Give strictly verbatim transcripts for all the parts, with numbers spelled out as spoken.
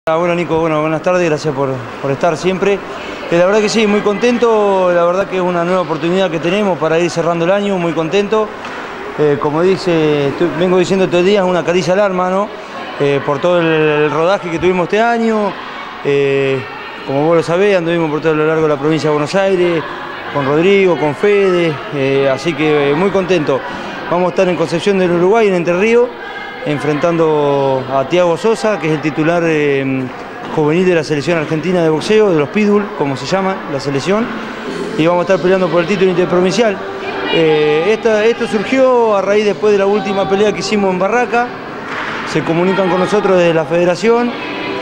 Ah, bueno, Nico, bueno, buenas tardes, gracias por, por estar siempre. Eh, la verdad que sí, muy contento, la verdad que es una nueva oportunidad que tenemos para ir cerrando el año, muy contento. Eh, como dice, estoy, vengo diciendo todo el día, es una caricia al alma, ¿no? Eh, por todo el, el rodaje que tuvimos este año. Eh, como vos lo sabés, anduvimos por todo lo largo de la provincia de Buenos Aires, con Rodrigo, con Fede, eh, así que eh, muy contento. Vamos a estar en Concepción del Uruguay, en Entre Ríos, enfrentando a Thiago Sosa, que es el titular eh, juvenil de la selección argentina de boxeo, de los Pitbull, como se llama la selección, y vamos a estar peleando por el título interprovincial. Eh, esta, esto surgió a raíz después de la última pelea que hicimos en Barraca. Se comunican con nosotros desde la federación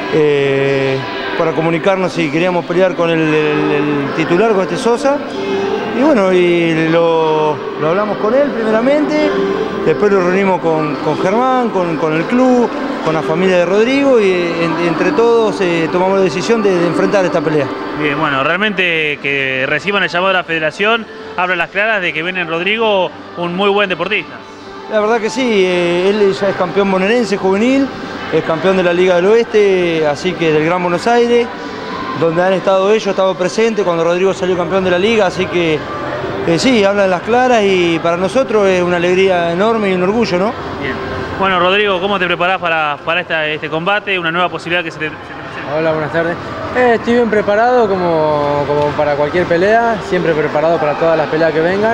eh, para comunicarnos si queríamos pelear con el, el, el titular, con este Sosa. Y bueno, y lo, lo hablamos con él primeramente, después lo reunimos con, con Germán, con, con el club, con la familia de Rodrigo y en, entre todos eh, tomamos la decisión de, de enfrentar esta pelea. Bien, bueno, realmente que reciban el llamado de la federación, habla las claras de que viene Rodrigo un muy buen deportista. La verdad que sí, eh, él ya es campeón bonaerense juvenil, es campeón de la Liga del Oeste, así que del Gran Buenos Aires, donde han estado ellos, he estado presente cuando Rodrigo salió campeón de la Liga, así que eh, sí, hablan las claras y para nosotros es una alegría enorme y un orgullo, ¿no? Bien. Bueno, Rodrigo, ¿cómo te preparás para, para esta, este combate, una nueva posibilidad que se te, se te presenta? Hola, buenas tardes. Eh, estoy bien preparado como, como para cualquier pelea, siempre preparado para todas las peleas que vengan,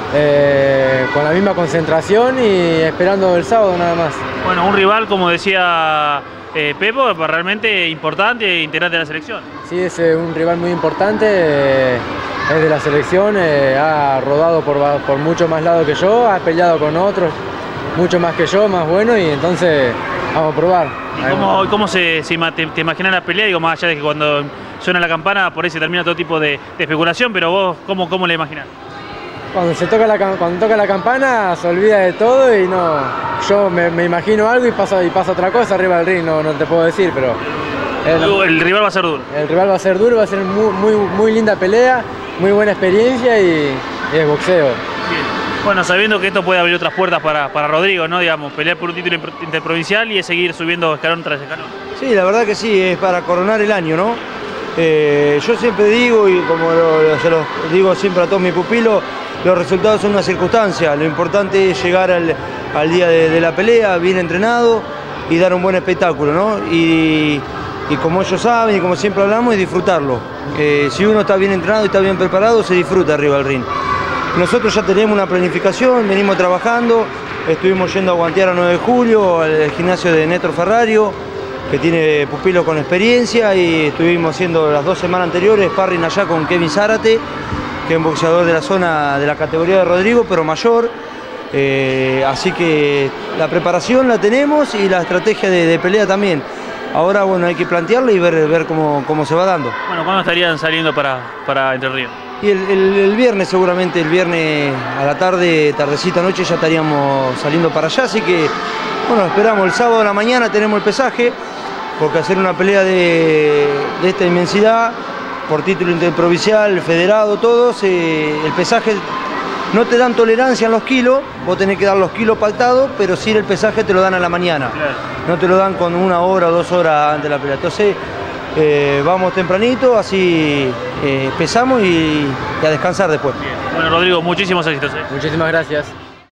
eh, con la misma concentración y esperando el sábado nada más. Bueno, un rival, como decía eh, Pepo, realmente importante e integrante de la selección. Sí, es eh, un rival muy importante, eh, es de la selección, eh, ha rodado por, por mucho más lado que yo, ha peleado con otros mucho más que yo, más bueno, y entonces vamos a probar. ¿Y cómo, cómo se, se te, te imaginas la pelea? Digo, más allá de que cuando suena la campana por ahí se termina todo tipo de, de especulación, pero vos, ¿cómo, cómo la imaginás? Cuando se toca la, cuando toca la campana se olvida de todo y no, yo me, me imagino algo y pasa, y pasa otra cosa arriba del ring, no, no te puedo decir, pero... El, el rival va a ser duro. El rival va a ser duro, va a ser muy, muy, muy linda pelea, muy buena experiencia y, y es boxeo. Bien. Bueno, sabiendo que esto puede abrir otras puertas para, para Rodrigo, ¿no? Digamos, pelear por un título interprovincial y es seguir subiendo escalón tras escalón. Sí, la verdad que sí, es para coronar el año, ¿no? Eh, yo siempre digo, y como lo, se lo digo siempre a todos mis pupilos, los resultados son una circunstancia, lo importante es llegar al, al día de, de la pelea, bien entrenado y dar un buen espectáculo, ¿no? Y, y como ellos saben y como siempre hablamos, es disfrutarlo. Eh, si uno está bien entrenado y está bien preparado, se disfruta arriba del ring. Nosotros ya tenemos una planificación, venimos trabajando, estuvimos yendo a guantear a nueve de julio, al gimnasio de Néstor Ferrario, que tiene pupilos con experiencia, y estuvimos haciendo las dos semanas anteriores sparring allá con Kevin Zárate, que es un boxeador de la zona de la categoría de Rodrigo, pero mayor. Eh, así que la preparación la tenemos y la estrategia de, de pelea también. Ahora, bueno, hay que plantearla y ver, ver cómo, cómo se va dando. Bueno, ¿cuándo estarían saliendo para, para Entre Ríos? Y el, el, el viernes, seguramente el viernes a la tarde, tardecita, noche, ya estaríamos saliendo para allá, así que, bueno, esperamos el sábado a la mañana, tenemos el pesaje, porque hacer una pelea de, de esta inmensidad, por título interprovincial, federado, todos, eh, el pesaje no te dan tolerancia en los kilos, vos tenés que dar los kilos pactados, pero sí el pesaje te lo dan a la mañana, claro. No te lo dan con una hora o dos horas antes de la pelea. Entonces, Eh, vamos tempranito, así eh, pesamos y, y a descansar después. Bien. Bueno, Rodrigo, muchísimos éxitos. ¿eh? Muchísimas gracias.